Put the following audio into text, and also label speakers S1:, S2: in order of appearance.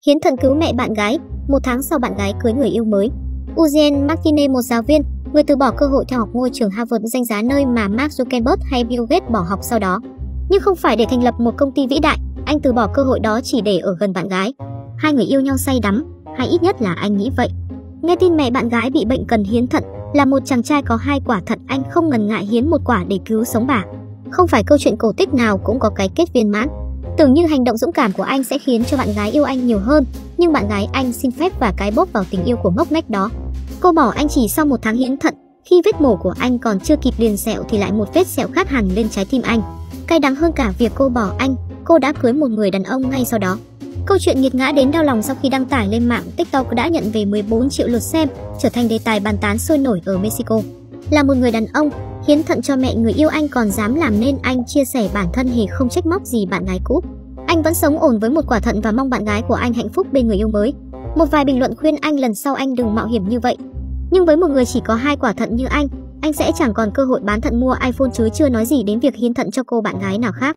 S1: Hiến thận cứu mẹ bạn gái, 1 tháng sau bạn gái cưới người yêu mới. Eugene Martinez, một giáo viên, người từ bỏ cơ hội theo học ngôi trường Harvard danh giá nơi mà Mark Zuckerberg hay Bill Gates bỏ học sau đó. Nhưng không phải để thành lập một công ty vĩ đại, anh từ bỏ cơ hội đó chỉ để ở gần bạn gái. Hai người yêu nhau say đắm, hay ít nhất là anh nghĩ vậy. Nghe tin mẹ bạn gái bị bệnh cần hiến thận, là một chàng trai có 2 quả thận, anh không ngần ngại hiến 1 quả để cứu sống bà. Không phải câu chuyện cổ tích nào cũng có cái kết viên mãn. Tưởng như hành động dũng cảm của anh sẽ khiến cho bạn gái yêu anh nhiều hơn, nhưng bạn gái anh xin phép và cái bóp vào tình yêu của ngốc nghếch đó. Cô bỏ anh chỉ sau 1 tháng hiến thận, khi vết mổ của anh còn chưa kịp liền sẹo thì lại một vết sẹo khác hẳn lên trái tim anh. Cay đắng hơn cả việc cô bỏ anh, cô đã cưới một người đàn ông ngay sau đó. Câu chuyện nghiệt ngã đến đau lòng sau khi đăng tải lên mạng TikTok đã nhận về 14 triệu lượt xem, trở thành đề tài bàn tán sôi nổi ở Mexico. Là một người đàn ông, hiến thận cho mẹ người yêu anh còn dám làm nên anh chia sẻ bản thân hề không trách móc gì bạn gái cũ. Anh vẫn sống ổn với 1 quả thận và mong bạn gái của anh hạnh phúc bên người yêu mới. Một vài bình luận khuyên anh lần sau anh đừng mạo hiểm như vậy. Nhưng với một người chỉ có 2 quả thận như anh sẽ chẳng còn cơ hội bán thận mua iPhone chứ chưa nói gì đến việc hiến thận cho cô bạn gái nào khác.